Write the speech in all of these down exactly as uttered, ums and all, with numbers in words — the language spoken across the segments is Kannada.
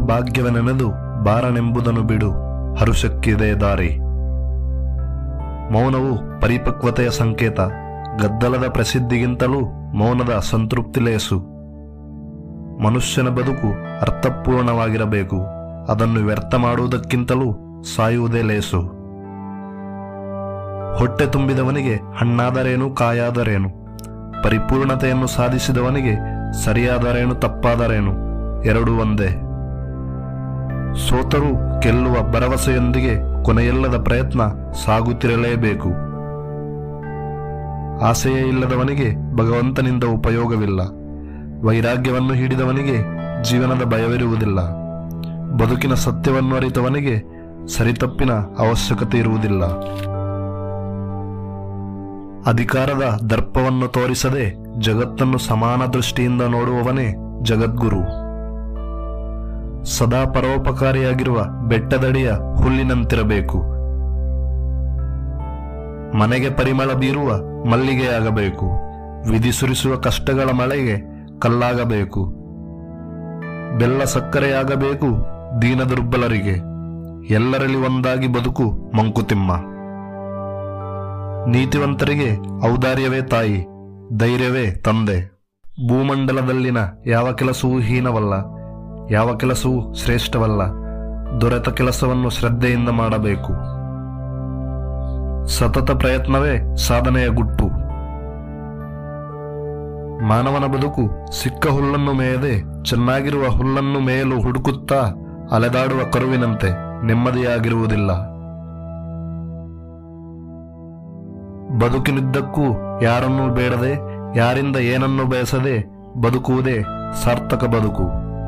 ಭಾಗ್ಯವೆನೆನೆದು ಬಾರನೆಂಬುದನ್ನು ಬಿಡು, ಹರುಷಕ್ಕಿದೆ ದಾರಿ. ಮೌನವು ಪರಿಪಕ್ವತೆಯ ಸಂಕೇತ. ಗದ್ದಲದ ಪ್ರಸಿದ್ಧಿಗಿಂತಲೂ ಮೌನದ ಸಂತೃಪ್ತಿ ಲೇಸು. ಮನುಷ್ಯನ ಬದುಕು ಅರ್ಥಪೂರ್ಣವಾಗಿರಬೇಕು. ಅದನ್ನು ವ್ಯರ್ಥ ಮಾಡುವುದಕ್ಕಿಂತಲೂ ಸಾಯುವುದೇ ಲೇಸು. ಹೊಟ್ಟೆ ತುಂಬಿದವನಿಗೆ ಹಣ್ಣಾದರೇನು ಕಾಯಾದರೇನು, ಪರಿಪೂರ್ಣತೆಯನ್ನು ಸಾಧಿಸಿದವನಿಗೆ ಸರಿಯಾದರೇನು ತಪ್ಪಾದರೇನು ಎರಡೂ ಒಂದೇ. ಸೋತರೂ ಗೆಲ್ಲುವ ಭರವಸೆಯೊಂದಿಗೆ ಕೊನೆಯಿಲ್ಲದ ಪ್ರಯತ್ನ ಸಾಗುತ್ತಿರಲೇಬೇಕು. ಆಸೆಯೇ ಇಲ್ಲದವನಿಗೆ ಭಗವಂತನಿಂದ ಉಪಯೋಗವಿಲ್ಲ. ವೈರಾಗ್ಯವನ್ನು ಹಿಡಿದವನಿಗೆ ಜೀವನದ ಭಯವಿರುವುದಿಲ್ಲ. ಬದುಕಿನ ಸತ್ಯವನ್ನು ಅರಿತವನಿಗೆ ಸರಿತಪ್ಪಿನ ಅವಶ್ಯಕತೆ ಇರುವುದಿಲ್ಲ. ಅಧಿಕಾರದ ದರ್ಪವನ್ನು ತೋರಿಸದೆ ಜಗತ್ತನ್ನು ಸಮಾನ ದೃಷ್ಟಿಯಿಂದ ನೋಡುವವನೇ ಜಗದ್ಗುರು. ಸದಾ ಪರೋಪಕಾರಿಯಾಗಿರುವ ಬೆಟ್ಟದಡಿಯ ಹುಲ್ಲಿನಂತಿರಬೇಕು. ಮನೆಗೆ ಪರಿಮಳ ಬೀರುವ ಮಲ್ಲಿಗೆಯಾಗಬೇಕು. ವಿಧಿ ಸುರಿಸುವ ಕಷ್ಟಗಳ ಮಳೆಗೆ ಕಲ್ಲಾಗಬೇಕು. ಬೆಲ್ಲ ಸಕ್ಕರೆಯಾಗಬೇಕು ದೀನ ದುರ್ಬಲರಿಗೆ. ಎಲ್ಲರಲ್ಲಿ ಒಂದಾಗಿ ಬದುಕು ಮಂಕುತಿಮ್ಮ. ನೀತಿವಂತರಿಗೆ ಔದಾರ್ಯವೇ ತಾಯಿ, ಧೈರ್ಯವೇ ತಂದೆ. ಭೂಮಂಡಲದಲ್ಲಿನ ಯಾವ ಕೆಲಸವೂ ಹೀನವಲ್ಲ, ಯಾವ ಕೆಲಸವೂ ಶ್ರೇಷ್ಠವಲ್ಲ. ದೊರೆತ ಕೆಲಸವನ್ನು ಶ್ರದ್ಧೆಯಿಂದ ಮಾಡಬೇಕು. ಸತತ ಪ್ರಯತ್ನವೇ ಸಾಧನೆಯ ಗುಟ್ಟು. ಮಾನವನ ಬದುಕು ಸಿಕ್ಕ ಹುಲ್ಲನ್ನು ಮೇಯದೆ ಚೆನ್ನಾಗಿರುವ ಹುಲ್ಲನ್ನು ಮೇಯಲು ಹುಡುಕುತ್ತಾ ಅಲೆದಾಡುವ ಕರುವಿನಂತೆ ನೆಮ್ಮದಿಯಾಗಿರುವುದಿಲ್ಲ. ಬದುಕಿನುದ್ದಕ್ಕೂ ಯಾರನ್ನೂ ಬೇಡದೆ, ಯಾರಿಂದ ಏನನ್ನೂ ಬಯಸದೆ ಬದುಕುವುದೇ ಸಾರ್ಥಕ ಬದುಕು.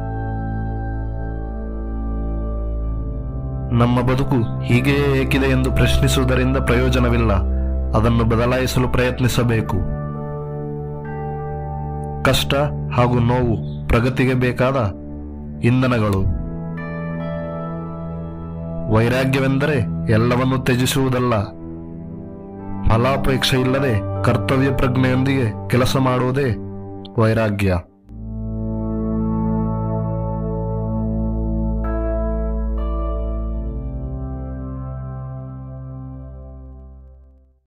ನಮ್ಮ ಬದುಕು ಹೀಗೆಯೇ ಏಕಿದೆ ಎಂದು ಪ್ರಶ್ನಿಸುವುದರಿಂದ ಪ್ರಯೋಜನವಿಲ್ಲ. ಅದನ್ನು ಬದಲಾಯಿಸಲು ಪ್ರಯತ್ನಿಸಬೇಕು. ಕಷ್ಟ ಹಾಗೂ ನೋವು ಪ್ರಗತಿಗೆ ಬೇಕಾದ ಇಂಧನಗಳು. ವೈರಾಗ್ಯವೆಂದರೆ ಎಲ್ಲವನ್ನೂ ತ್ಯಜಿಸುವುದಲ್ಲ, ಫಲಾಪೇಕ್ಷೆ ಇಲ್ಲದೆ ಕರ್ತವ್ಯ ಪ್ರಜ್ಞೆಯೊಂದಿಗೆ ಕೆಲಸ ಮಾಡುವುದೇ ವೈರಾಗ್ಯ.